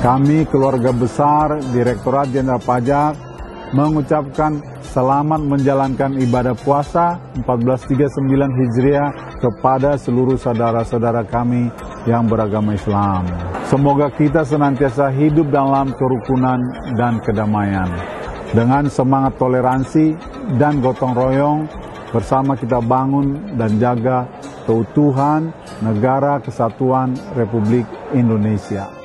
Kami keluarga besar Direktorat Jenderal Pajak mengucapkan selamat menjalankan ibadah puasa 1439 Hijriah kepada seluruh saudara-saudara kami yang beragama Islam. Semoga kita senantiasa hidup dalam kerukunan dan kedamaian. Dengan semangat toleransi dan gotong royong, bersama kita bangun dan jaga keutuhan negara kesatuan Republik Indonesia.